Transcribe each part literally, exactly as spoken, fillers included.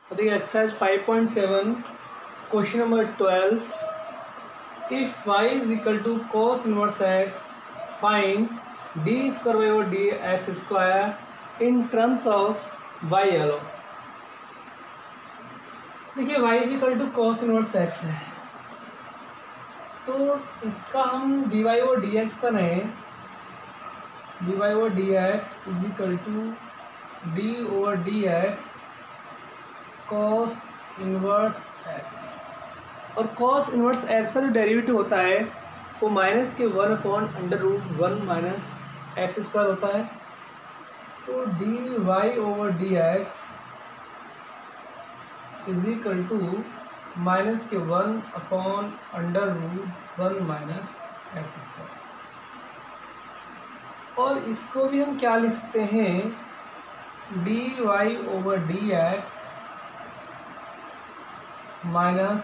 देखिए exercise five point seven question number twelve, if y is equal to cos inverse x find d square by over d x square in terms of y alone. देखिए y is equal to cos inverse x है, तो इसका हम d y over d x कर रहे हैं। D y over d x is equal to d over d x cos inverse x, और cos inverse x का जो डेरिवेटिव होता है वो माइनस के one upon under root one minus x square होता है। तो d y over d x is equal to minus के one upon under root one minus x square, और इसको भी हम क्या लिख सकते हैं, d y over d x minus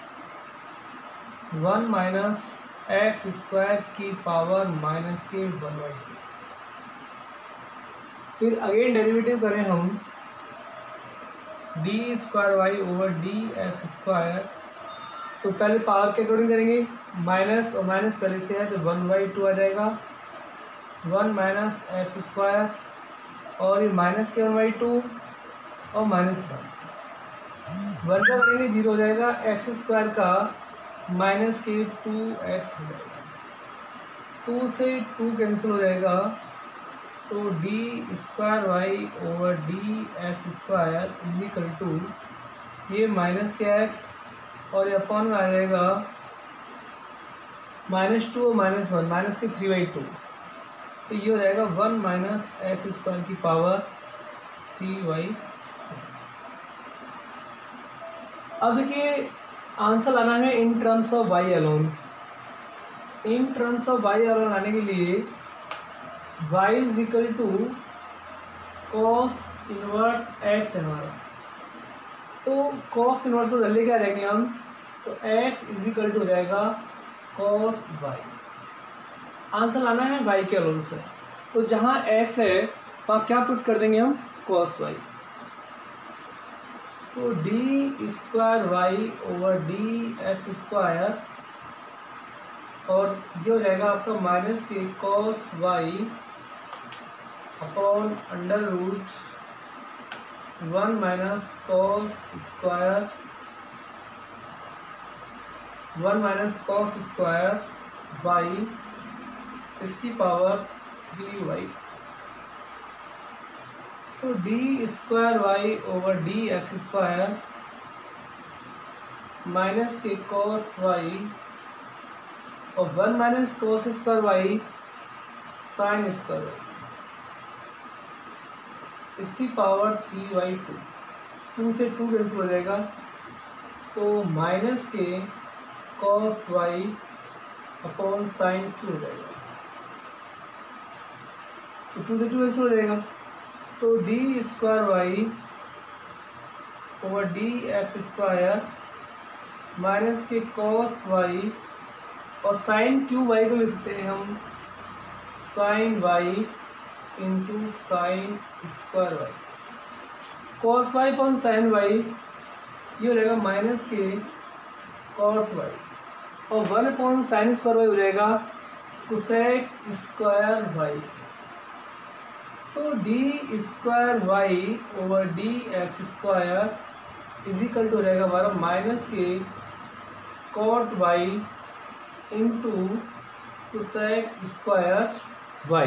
one minus x square की पावर माइनस के वन बाई टू। फिर अगेन डेरिवेटिव करें हम, d square y over d x square, तो पहले पावर के अकॉर्डिंग करेंगे, माइनस और माइनस पहले से है तो वन बाई टू आ जाएगा, वन माइनस एक्स स्क्वायर, और ये माइनस के वन बाई टू और माइनस वन, वन का करेंगे जीरो हो जाएगा, एक्स स्क्वायर का माइनस के टू एक्स हो जाएगा, टू से टू कैंसिल हो जाएगा, तो d square y over d x square is equal to ये माइनस के एक्स और ये अपॉन में आ जाएगा माइनस टू और माइनस वन, माइनस के थ्री बाई टू, तो ये हो जाएगा वन माइनस एक्स स्क्वायर की पावर थ्री बाई। अब देखिए आंसर लाना है in terms of y alone. In terms of y alone लाने के लिए y is equal to cos inverse x है हमारा, तो कॉस इनवर्स को जल्दी क्या रहेंगे हम, तो x इज इक्वल टू हो जाएगा कॉस y। आंसर लाना है y के अलोन से, तो जहाँ x है वहाँ क्या पुट कर देंगे हम, कॉस y, तो d square y over d x square, और ये हो जाएगा आपका माइनस के cos y upon under root one minus cos square one minus cos square y इसकी पावर थ्री वाई। तो d square y over d x square minus के cos y और one minus cos square y sine square y इसकी power three y two, two से two cancel हो जाएगा, तो minus के cos y upon sine two हो जाएगा, तो टू से टू कैंसिल हो जाएगा, तो d square y over d x square minus के कॉस वाई और साइन क्यू वाई को लिख सकते हैं हम sine y into sine square y, cos y upon sine y ये हो जाएगा माइनस के कॉट वाई, और one upon sine square y हो जाएगा कोसेक स्क्वायर वाई। तो d square y over d x square is equal to हो जाएगा हमारा माइनस के cot Y into cosec square y.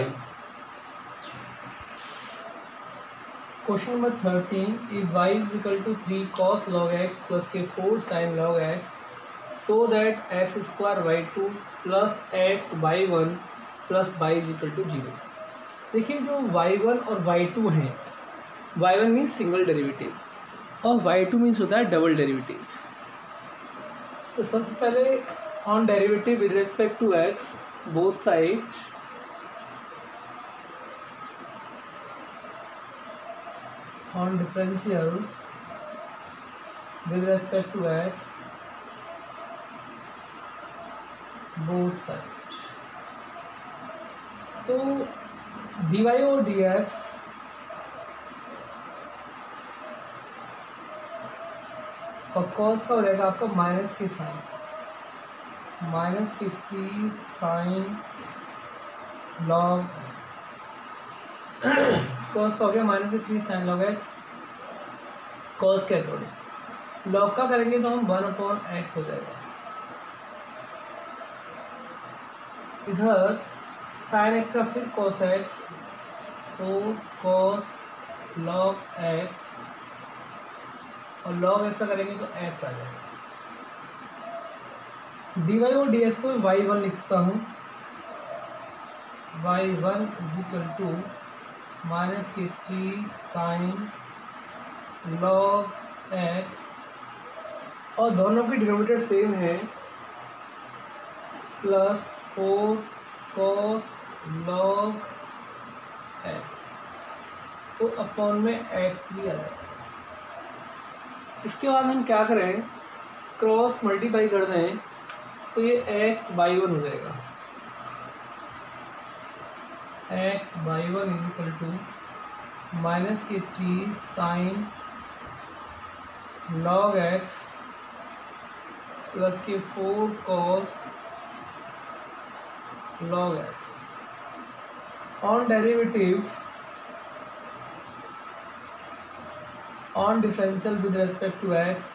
Question number thirteen, if y is equal to three cos log x plus के four sine log x so that x square y two plus x y one plus y is equal to zero. देखिए जो y one और y two हैं, y one means single derivative और y two means होता है double derivative. तो सबसे पहले on derivative with respect to x both side, on differential with respect to x both side, तो dy और dx और कॉस का हो जाएगा आपका माइनस के साइन, माइनस के three sine log x. Cos का हो गया माइनस के three sine log x cos के अकॉर्डिंग। लॉग का करेंगे तो हम वन अपॉन एक्स हो जाएगा। इधर साइन एक्स का फिर कॉस एक्स, तो कॉस लॉग एक्स, और लॉग एक्स का करेंगे तो एक्स आ जाएगा। डी वाई और डी एक्स को वाई वन लिख सकता हूँ, y one is equal to minus के थ्री साइन लॉग एक्स, और दोनों की डिनोमिनेटर सेम है, plus four cos log x, तो अपॉन में एक्स भी आ जाएगा। इसके बाद हम क्या करें, क्रॉस मल्टीप्लाई कर दें तो ये एक्स बाई वन हो जाएगा। X by one is equal to minus के three sine log x plus के four cos log x. On derivative, on differential with respect to x,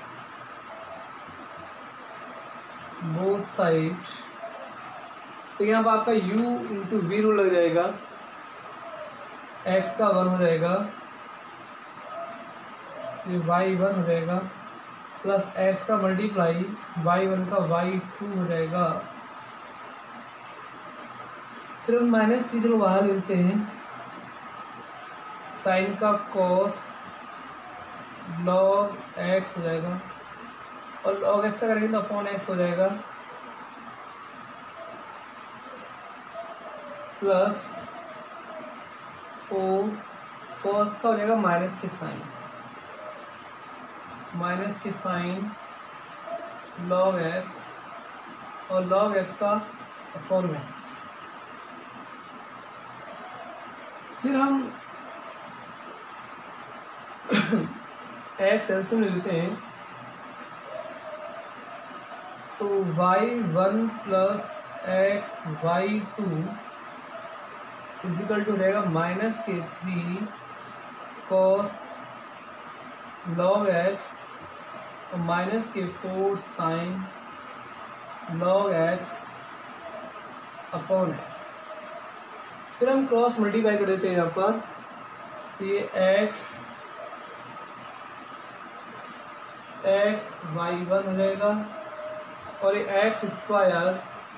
both side, तो यहाँ पर आपका u इंटू वी रूल लग जाएगा, x का one हो जाएगा, ये y वन हो जाएगा, प्लस x का मल्टीप्लाई y वन का y टू हो जाएगा। फिर हम माइनस थ्री चलो बाहर लेते हैं, साइन का कॉस लॉग x हो जाएगा, और लॉग एक्स का करेंगे तो अपॉन एक्स हो जाएगा, प्लस फोर कॉस का हो जाएगा माइनस के साइन, माइनस के साइन लॉग एक्स, और लॉग एक्स का अपॉन एक्स। फिर हम एक्स एलसीएम ले लेते हैं, तो y one plus x y two is equal to रहेगा माइनस के थ्री कॉस लॉग एक्स और माइनस के four sine log x upon x. फिर हम क्रॉस मल्टीप्लाई कर देते हैं यहाँ पर, तो ये एक्स एक्स वाई वन हो जाएगा, और ये एक्स स्क्वायर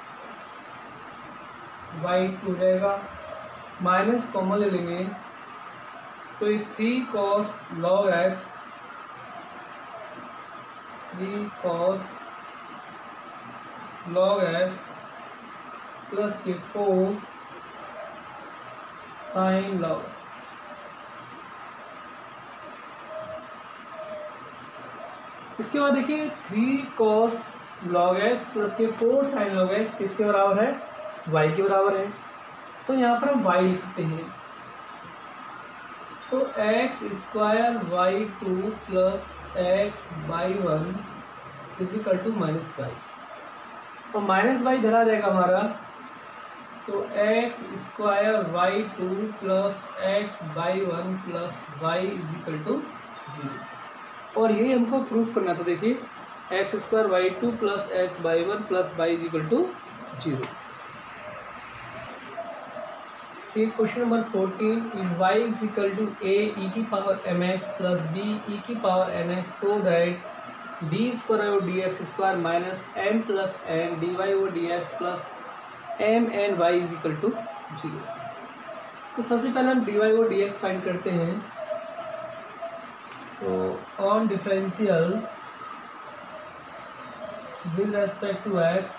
वाई टू हो जाएगा, माइनस कॉमन ले लेंगे तो ये three cos log x, three cos log x plus के फोर साइन लॉग एक्स। इसके बाद देखिए three cos log x plus के फोर साइन लॉग एक्स किसके बराबर है, वाई के बराबर है, तो यहाँ पर हम वाई लिख सकते हैं, तो x square y two plus x by one is equal to minus y, और माइनस वाई इधर आ जाएगा हमारा, तो x square y two plus x by one plus y is equal to zero. और ये हमको प्रूफ करना था, देखिए x square y two plus x by one plus y is equal to zero. Question number fourteen, if y is equal to a e की power mx plus b e की power nx so that d square और dx square minus m plus n dy और dx plus m and y is equal to zero. तो सबसे पहले हम dy और dx find करते हैं, तो on differential with respect to x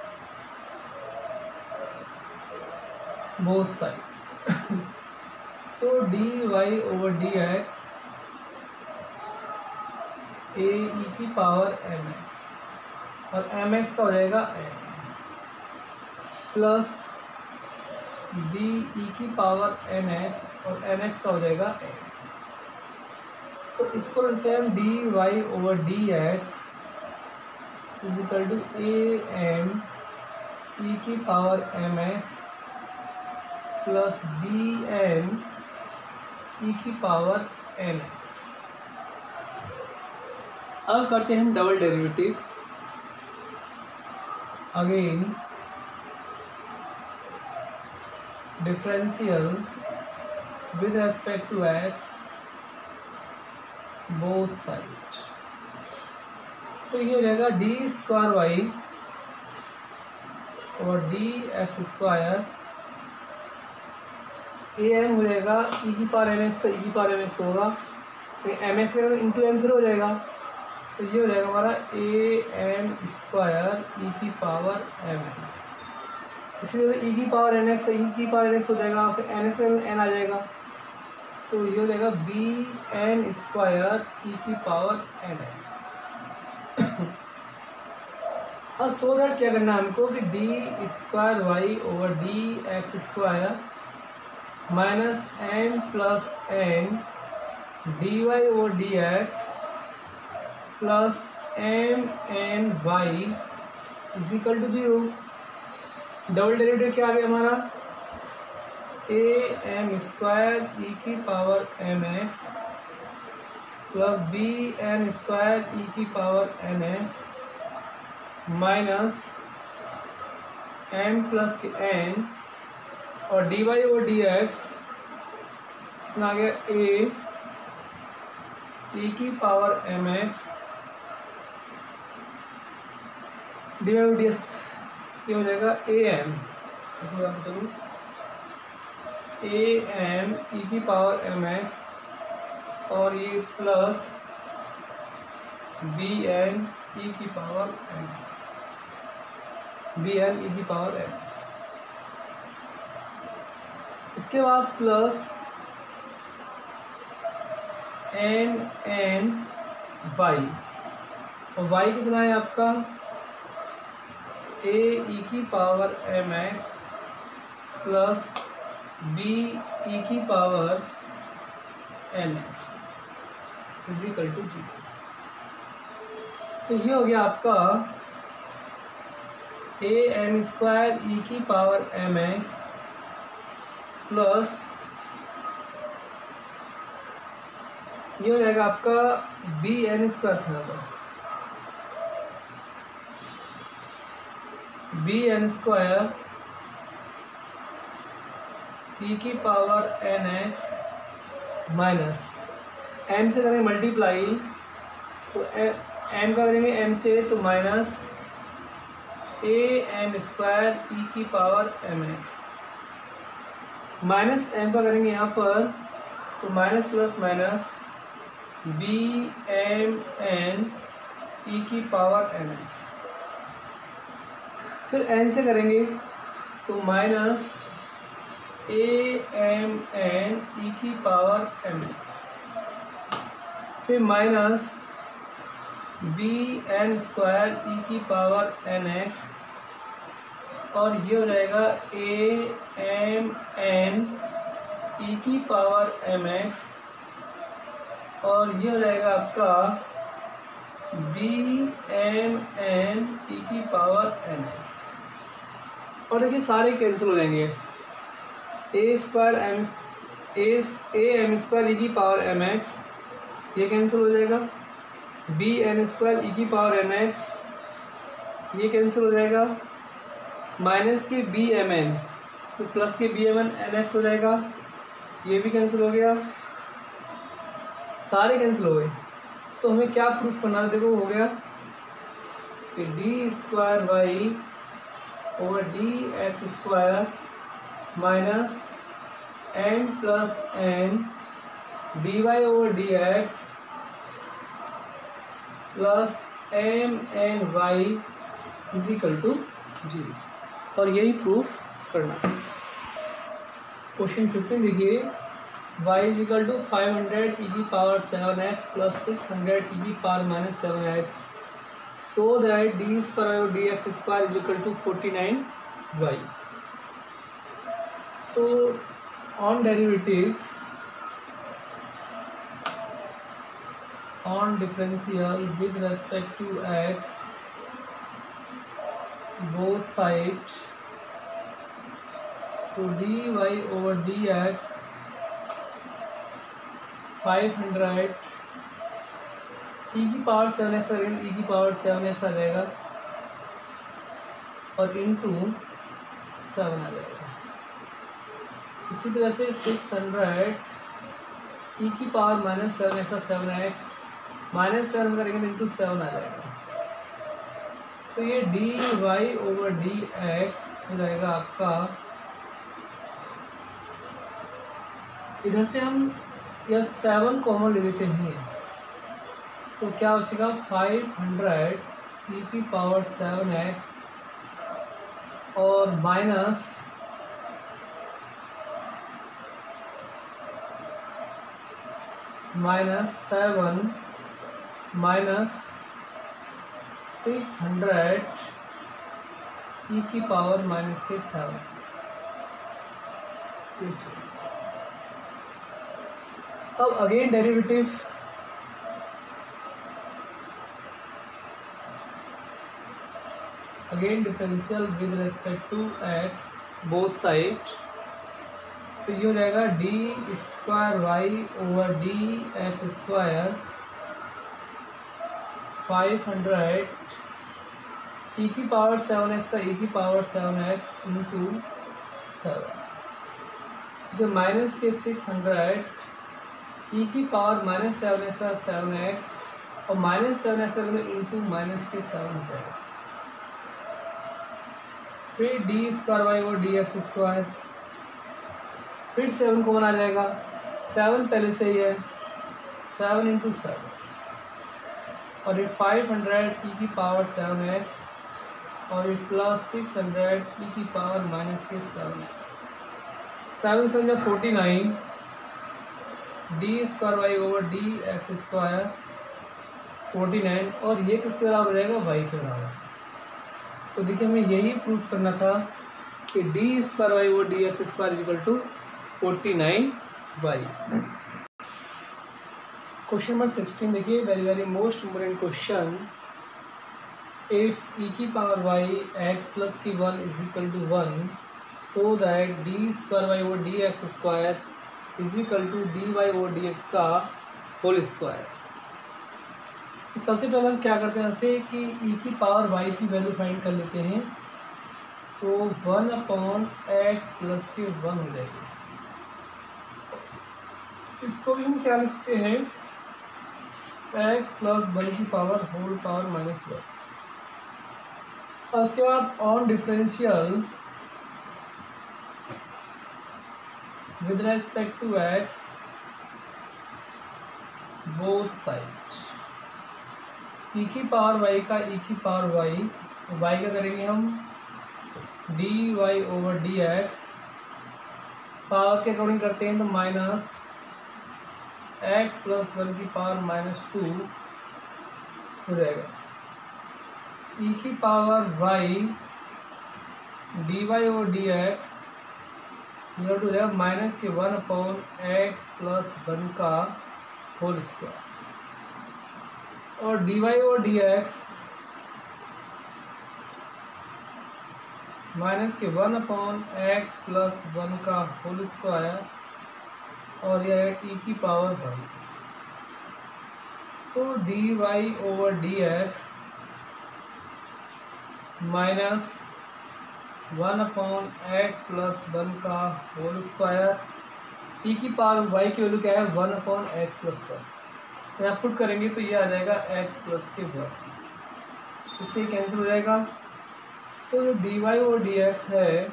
both side, तो d y over d x a e की पावर एम एक्स, और एम एक्स का हो जाएगा एम प्लस बी ई की पावर एन एक्स, और एन एक्स का हो जाएगा एम। तो इसको लिखते हैं हम d y over d x is equal to a m e की power m x plus b m e की पावर एन एक्स। अब करते हैं हम double derivative. Again differential with respect to x both side. तो ये हो जाएगा डी स्क्वायर वाई और d x square a m हो जाएगा ई की पावर एम एक्स का ई की पावर एम एक्स होगा, तो एम एक्स का इंटू एम फिर हो जाएगा, तो ये हो जाएगा हमारा ए एम स्क्वायर ई की पावर एम एक्स। इसलिए ई की पावर एन एक्स ई की पावर एन एक्स हो जाएगा, फिर एन एक्स एन आ जाएगा, तो ये हो जाएगा बी एन स्क्वायर ई की पावर एन एक्स। अब सो दैट क्या करना है हमको कि d square y over d x square minus m plus n d y over d x plus m n y is equal to zero. Double derivative क्या आ गया हमारा ए एम स्क्वायर ई की power m x plus b n square e की power n x minus m plus के n और d y over d x आ गया ए ई की power m x D y over d x ये हो जाएगा ए एम चलो ए एम ई की पावर एम एक्स और ये प्लस बी एन ई की power m x b n e की पावर एम एक्स। इसके बाद प्लस एम एन वाई और वाई कितना है आपका ए ई की power m x plus b e की power n x is equal to जी। तो ये हो गया आपका ए एम स्क्वायर ई की पावर एम एक्स प्लस ये हो जाएगा आपका बी एन स्क्वायर था तो बी एन स्क्वायर ई की power n x minus m से करेंगे मल्टीप्लाई तो एम का करेंगे एम से तो minus a m square e की power m x minus m का करेंगे यहाँ पर तो minus plus minus b m n e की पावर एन एक्स। फिर एन से करेंगे तो minus a m n e की पावर एम एक्स फिर minus b n square e की पावर एन एक्स और ये हो जाएगा ए एम एन ई की पावर एम एक्स और ये हो जाएगा आपका बी एम एन ई की पावर एन एक्स। और देखिए सारे कैंसिल हो जाएंगे, a square m a m square e की पावर एम एक्स ये कैंसिल हो जाएगा, बी एन स्क्वायर ई की पावर एन एक्स ये कैंसिल हो जाएगा, माइनस के बी एम एन तो प्लस के b m n n x हो जाएगा, ये भी कैंसिल हो गया, सारे कैंसिल हो गए। तो हमें क्या प्रूफ करना है, देखो हो गया कि d square y over d x square minus m plus n d y over d x plus m n y is equal to zero, और यही प्रूफ करना है। क्वेश्चन फिफ्टीन देखिए, y is equal to five hundred e की power seven x plus six hundred e की power minus seven x so that d square और d x square is equal to forty nine Y. तो on derivative on differential with respect to x both sides, तो dy over dx five hundred e की power seven x करेंगे, ई की power seven x आ जाएगा और into seven आ जाएगा। इसी तरह से सिक्स हंड्रेड ई की पावर माइनस सेवन एक्स और सेवन एक्स माइनस सेवन करेंगे तो इंटू सेवन आ जाएगा। तो ये d y over d x हो जाएगा आपका, इधर से हम यह सेवन कॉमन ले लेते हैं तो क्या बचेगा फाइव हंड्रेड ई की पावर सेवन एक्स और minus minus seven minus six hundred e की पावर माइनस के सेवन एक्स। अब again derivative, again differential with respect to x both side, तो ये हो जाएगा d square y over d x square five hundred e की power seven x का e की power seven x into seven, जो minus के सिक्स हंड्रेड ई की पावर माइनस सेवन एक्स का सेवन एक्स और माइनस सेवन एक्स का into minus के सेवन हो जाएगा। फिर डी स्क्वायर वाई और डी एक्स स्क्वायर, फिर सेवन कॉमन आ जाएगा, सेवन पहले से ही है, सेवन इंटू सेवन और ये फाइव हंड्रेड ई की पावर सेवन एक्स और ये प्लस सिक्स हंड्रेड ई की पावर माइनस के सेवन एक्स, सेवन सेवन जब forty nine d square y over d x square forty nine और ये किसके बराबर हो जाएगा वाई के बराबर। तो देखिए हमें यही प्रूफ करना था कि d square y over d x square equal to forty nine y. Question number sixteen देखिए, very very most important question, if e की पावर वाई एक्स प्लस की one is equal to one so that d square y over d x square is equal to d y over d x का whole square. सबसे पहले हम क्या करते हैं ऐसे कि ई की पावर वाई की वैल्यू फाइंड कर लेते हैं, तो वन अपॉन एक्स प्लस के वन हो जाएगी। इसको भी हम क्या लिख सकते हैं एक्स प्लस वन की power whole power minus one. और उसके बाद on differential with respect to x both side, e की पावर y का e की पावर y, y का करेंगे हम dy ओवर dx, पावर के अकॉर्डिंग करते हैं तो माइनस एक्स प्लस वन की पावर माइनस टू हो जाएगा, e की power y dy over dx equal to जाएगा माइनस के one upon x plus one का होल स्क्वायर और डी वाई और डी एक्स माइनस के one upon x plus one का होल स्क्वायर और यह ई की पावर वन। तो d y over d x minus one upon x plus one का होल स्क्वायर, ई की पावर वाई की वैल्यू क्या है one upon x plus one, यहाँ पुट करेंगे तो ये आ जाएगा एक्स प्लस के वन, इससे कैंसिल हो जाएगा। तो जो डी वाई और डी एक्स है,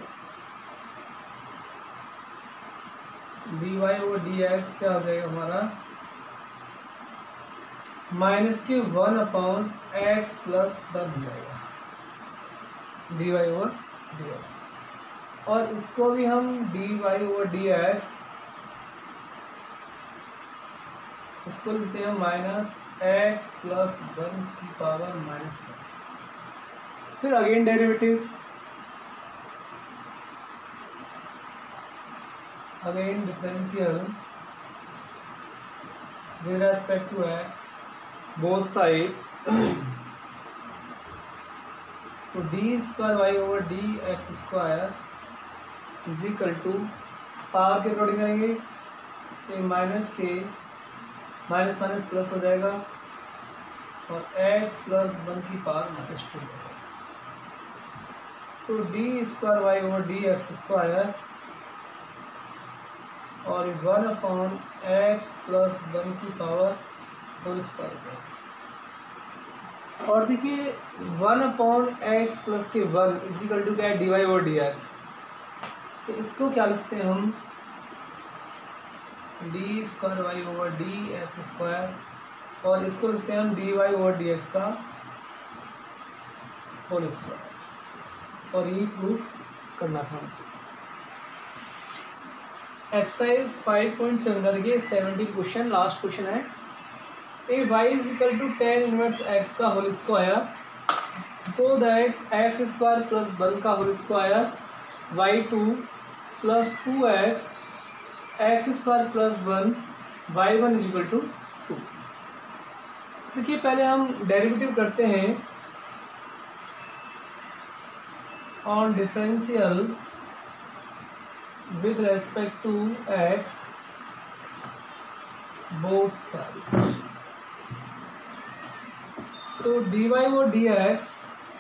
डी वाई और डी एक्स क्या हो जाएगा हमारा माइनस के one upon x plus one हो जाएगा डी वाई और डी एक्स। और इसको भी हम d y over d x इसको लिखते हैं माइनस एक्स प्लस वन की पावर माइनस वन। फिर again derivative, again differential with respect to x both side, तो d square y over d x square is equal to power के according करेंगे तो minus के माइनस माइनस प्लस हो जाएगा और एक्स प्लस वन की पावर माइनस टू हो जाएगा। तो d square y over d x square और one upon x plus one की पावर होल स्क्वायर हो जाएगा। और देखिए वन अपॉन एक्स प्लस के वन इज इक्वल टू क्या है, d y over d x. तो इसको क्या लिखते हैं हम, d square y over d x square, और इसको लिखते हैं हम d y over d x का होल स्क्वायर। और ये प्रूफ करना था। एक्सरसाइज फाइव पॉइंट सेवन का देखिए सेवेंटीन क्वेश्चन, लास्ट क्वेश्चन है। A y is equal to tan inverse x का whole square so that x square plus one का whole square y two plus two x x square plus one y one is equal to two. देखिए पहले हम derivative करते हैं on differential with respect to x both side. तो d y और d x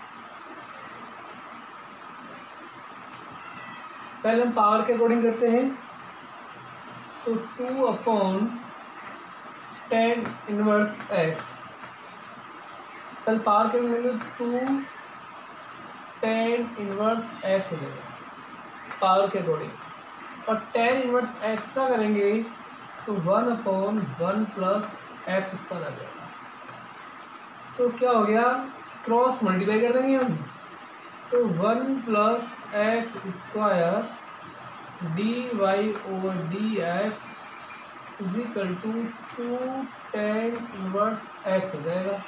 पहले हम पावर के अकॉर्डिंग करते हैं, तो two upon ten inverse x, कल पावर के मिलेंगे टू टेन इनवर्स एक्स हो जाएगा पावर के अकॉर्डिंग, और टेन इनवर्स एक्स का करेंगे तो one upon one plus x square आ जाएगा। तो क्या हो गया, क्रॉस मल्टीप्लाई कर देंगे हम, तो one plus x square d y over d x is equal to two tan inverse x हो जाएगा,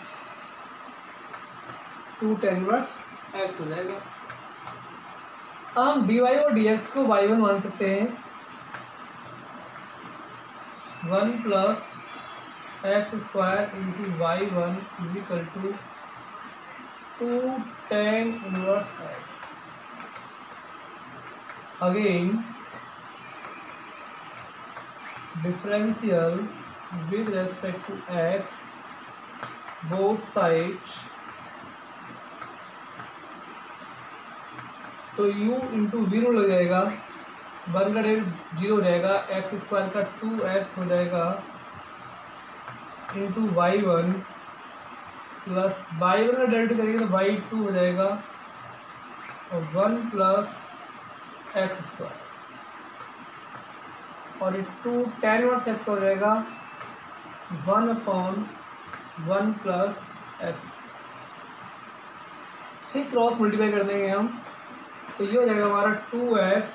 टू टेन इनवर्स एक्स हो जाएगा। अब हम डी वाई और डी एक्स को वाई वन मान सकते हैं, one plus x square into y one is equal to two tan inverse x. Again differential with respect to x both side, तो u इंटू जीरो लग जाएगा, one का del zero हो जाएगा, एक्स स्क्वायर का टू एक्स हो जाएगा into y one plus y one का डेल्टा करेंगे तो वाई टू हो जाएगा और वन प्लस एक्स स्क्वायर, और ये टू टेन वर्स एक्स का हो जाएगा one upon one plus x square. फिर क्रॉस मल्टीप्लाई कर देंगे हम, तो ये हो जाएगा हमारा two x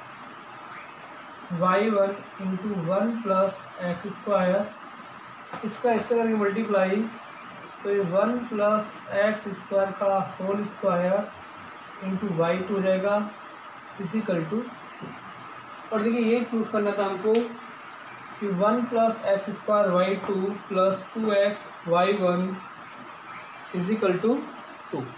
y one into one plus x square, इसका इससे करेंगे मल्टीप्लाई, तो ये वन प्लस एक्स स्क्वायर का whole square into y two हो जाएगा इजिकल टू। और देखिए ये प्रूफ करना था हमको कि one plus x square y two plus two x y one is equal to to.